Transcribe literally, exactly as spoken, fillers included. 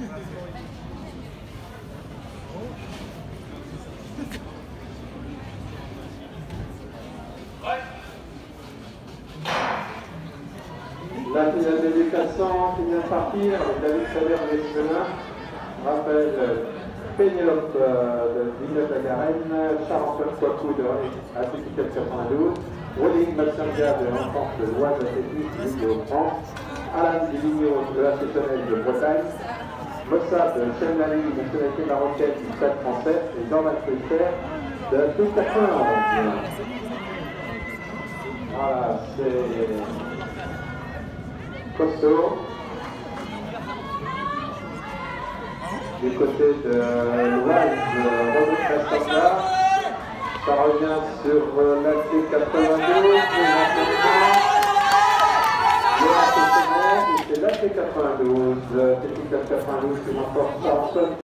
La finale des deux quatre cents qui vient de partir, David Saber de Chemin, Raphaël Pénélope de Villeneuve-la-Garenne, Charles-Antoine Coicou de A T P quatre quatre-vingt-douze, Rolling Massanga de l'Enfance de l'Oise Athlétique de France, Alain Divigno de la Sessonnelle de Bretagne, Mossad de Chemlali, nationalité marocaine du Stade français, et Jean-Marc Fleischer de P quatre-vingt-onze. Voilà, c'est costaud. Du côté de l'Oise, Robert Cassandra, ça revient sur la T quatre-vingt-douze, c'est la T quatre-vingt-douze, T quatre-vingt-douze qui remporte ça.